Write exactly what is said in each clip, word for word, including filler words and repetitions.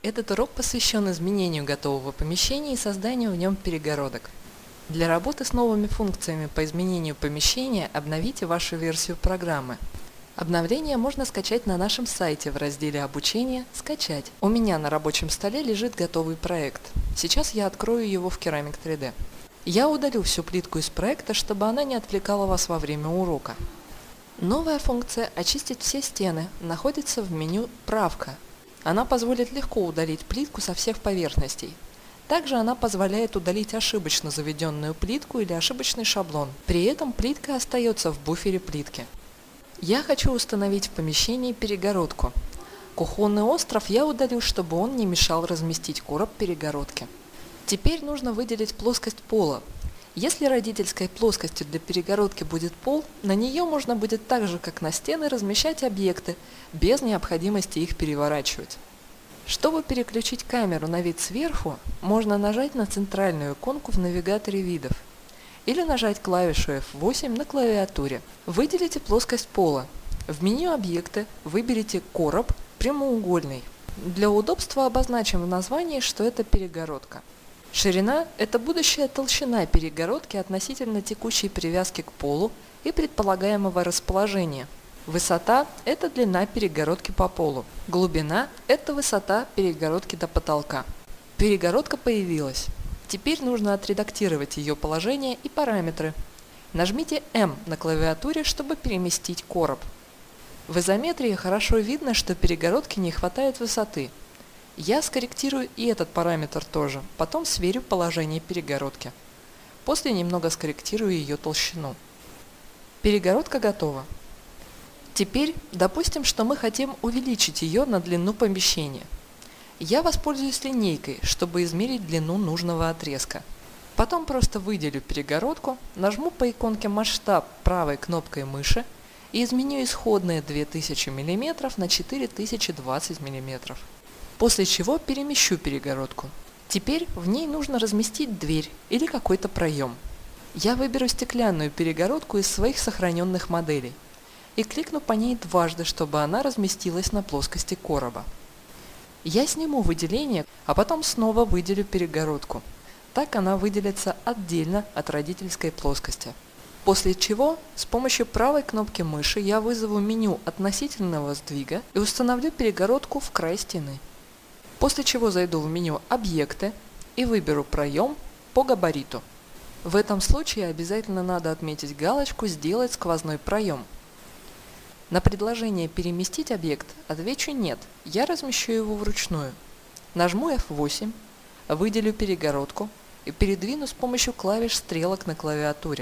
Этот урок посвящен изменению готового помещения и созданию в нем перегородок. Для работы с новыми функциями по изменению помещения обновите вашу версию программы. Обновление можно скачать на нашем сайте в разделе «Обучение. Скачать». У меня на рабочем столе лежит готовый проект. Сейчас я открою его в Керамик три дэ. Я удалю всю плитку из проекта, чтобы она не отвлекала вас во время урока. Новая функция «Очистить все стены» находится в меню «Правка». Она позволит легко удалить плитку со всех поверхностей. Также она позволяет удалить ошибочно заведенную плитку или ошибочный шаблон. При этом плитка остается в буфере плитки. Я хочу установить в помещении перегородку. Кухонный остров я удалю, чтобы он не мешал разместить короб перегородки. Теперь нужно выделить плоскость пола. Если родительской плоскостью для перегородки будет пол, на нее можно будет так же, как на стены, размещать объекты, без необходимости их переворачивать. Чтобы переключить камеру на вид сверху, можно нажать на центральную иконку в навигаторе видов или нажать клавишу эф восемь на клавиатуре. Выделите плоскость пола. В меню «Объекты» выберите «Короб прямоугольный». Для удобства обозначим в названии, что это перегородка. Ширина – это будущая толщина перегородки относительно текущей привязки к полу и предполагаемого расположения. Высота – это длина перегородки по полу. Глубина – это высота перегородки до потолка. Перегородка появилась. Теперь нужно отредактировать ее положение и параметры. Нажмите эм на клавиатуре, чтобы переместить короб. В изометрии хорошо видно, что перегородке не хватает высоты. Я скорректирую и этот параметр тоже, потом сверю положение перегородки. После немного скорректирую ее толщину. Перегородка готова. Теперь допустим, что мы хотим увеличить ее на длину помещения. Я воспользуюсь линейкой, чтобы измерить длину нужного отрезка. Потом просто выделю перегородку, нажму по иконке «Масштаб» правой кнопкой мыши и изменю исходные две тысячи миллиметров на четыре тысячи двадцать миллиметров. После чего перемещу перегородку. Теперь в ней нужно разместить дверь или какой-то проем. Я выберу стеклянную перегородку из своих сохраненных моделей и кликну по ней дважды, чтобы она разместилась на плоскости короба. Я сниму выделение, а потом снова выделю перегородку. Так она выделится отдельно от родительской плоскости. После чего с помощью правой кнопки мыши я вызову меню относительного сдвига и установлю перегородку в край стены. После чего зайду в меню «Объекты» и выберу проем по габариту. В этом случае обязательно надо отметить галочку «Сделать сквозной проем». На предложение «Переместить объект» отвечу «Нет», я размещу его вручную. Нажму эф восемь, выделю перегородку и передвину с помощью клавиш стрелок на клавиатуре.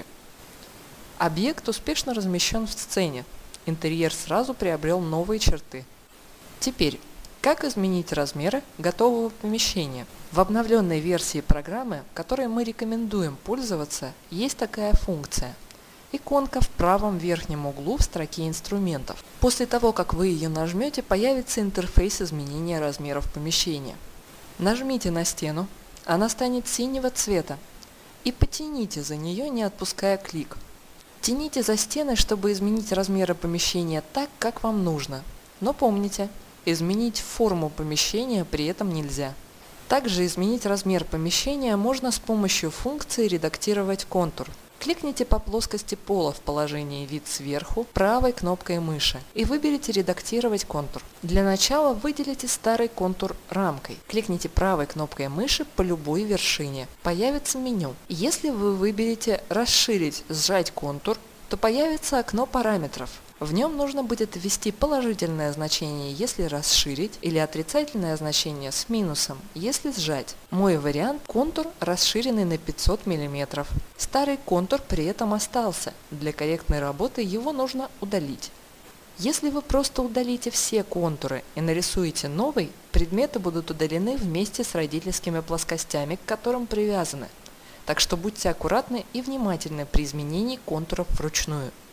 Объект успешно размещен в сцене, интерьер сразу приобрел новые черты. Теперь, как изменить размеры готового помещения? В обновленной версии программы, которой мы рекомендуем пользоваться, есть такая функция. Иконка в правом верхнем углу в строке инструментов. После того, как вы ее нажмете, появится интерфейс изменения размеров помещения. Нажмите на стену, она станет синего цвета, и потяните за нее, не отпуская клик. Тяните за стены, чтобы изменить размеры помещения так, как вам нужно. Но помните, изменить форму помещения при этом нельзя. Также изменить размер помещения можно с помощью функции «Редактировать контур». Кликните по плоскости пола в положении «Вид сверху» правой кнопкой мыши и выберите «Редактировать контур». Для начала выделите старый контур рамкой. Кликните правой кнопкой мыши по любой вершине. Появится меню. Если вы выберете «Расширить, сжать контур», то появится окно параметров. В нем нужно будет ввести положительное значение, если расширить, или отрицательное значение с минусом, если сжать. Мой вариант – контур, расширенный на пятьсот миллиметров. Старый контур при этом остался. Для корректной работы его нужно удалить. Если вы просто удалите все контуры и нарисуете новый, предметы будут удалены вместе с родительскими плоскостями, к которым привязаны. Так что будьте аккуратны и внимательны при изменении контуров вручную.